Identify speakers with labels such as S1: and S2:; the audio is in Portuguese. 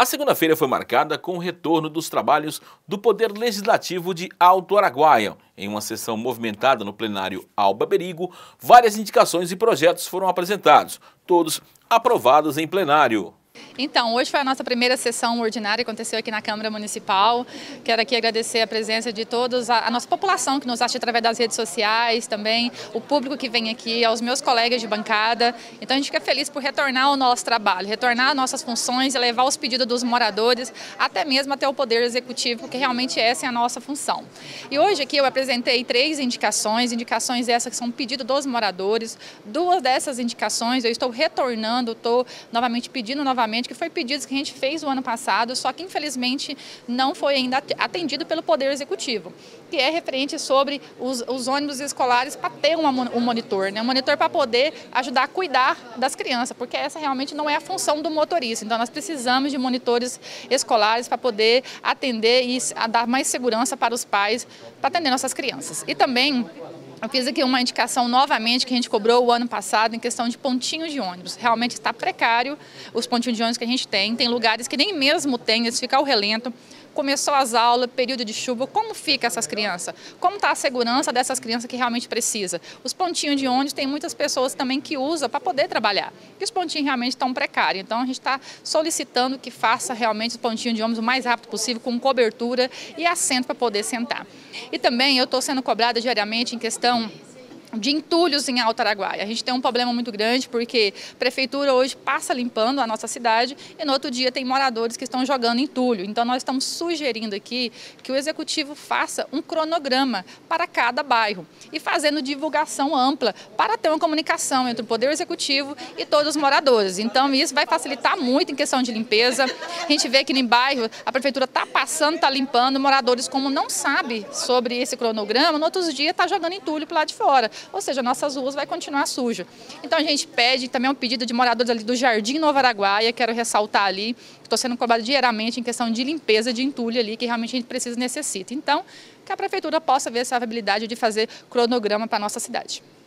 S1: A segunda-feira foi marcada com o retorno dos trabalhos do Poder Legislativo de Alto Araguaia. Em uma sessão movimentada no plenário Alba Berigo, várias indicações e projetos foram apresentados, todos aprovados em plenário.
S2: Então, hoje foi a nossa primeira sessão ordinária, aconteceu aqui na Câmara Municipal. Quero aqui agradecer a presença de todos, a nossa população que nos assiste através das redes sociais, também o público que vem aqui, aos meus colegas de bancada. Então a gente fica feliz por retornar ao nosso trabalho, retornar às nossas funções e levar os pedidos dos moradores, até mesmo até o Poder Executivo, porque realmente essa é a nossa função. E hoje aqui eu apresentei 3 indicações essas que são pedido dos moradores. 2 dessas indicações eu estou retornando, estou novamente pedindo que foi pedidos que a gente fez o ano passado, só que infelizmente não foi ainda atendido pelo Poder Executivo, que é referente sobre os ônibus escolares para ter um monitor, né? Um monitor para poder ajudar a cuidar das crianças, porque essa realmente não é a função do motorista. Então nós precisamos de monitores escolares para poder atender e dar mais segurança para os pais, para atender nossas crianças. E também eu fiz aqui uma indicação novamente que a gente cobrou o ano passado em questão de pontinhos de ônibus. Realmente está precário os pontinhos de ônibus que a gente tem lugares que nem mesmo tem, eles ficam ao relento. Começou as aulas, período de chuva, como fica essas crianças? Como está a segurança dessas crianças que realmente precisa? Os pontinhos de ônibus tem muitas pessoas também que usam para poder trabalhar, e os pontinhos realmente estão precários. Então a gente está solicitando que faça realmente os pontinhos de ônibus o mais rápido possível, com cobertura e assento para poder sentar. E também eu estou sendo cobrada diariamente em questão de entulhos em Alto Araguaia. A gente tem um problema muito grande porque a prefeitura hoje passa limpando a nossa cidade e no outro dia tem moradores que estão jogando entulho. Então nós estamos sugerindo aqui que o Executivo faça um cronograma para cada bairro e fazendo divulgação ampla para ter uma comunicação entre o Poder Executivo e todos os moradores. Então isso vai facilitar muito em questão de limpeza. A gente vê que no bairro a prefeitura está passando, está limpando, moradores como não sabem sobre esse cronograma, no outro dia está jogando entulho para lá de fora. Ou seja, nossas ruas vai continuar sujas. Então a gente pede também um pedido de moradores ali do Jardim Novo Araguaia, quero ressaltar ali, que estou sendo cobrado diariamente em questão de limpeza de entulho ali, que realmente a gente precisa e necessita. Então, que a prefeitura possa ver essa viabilidade de fazer cronograma para a nossa cidade.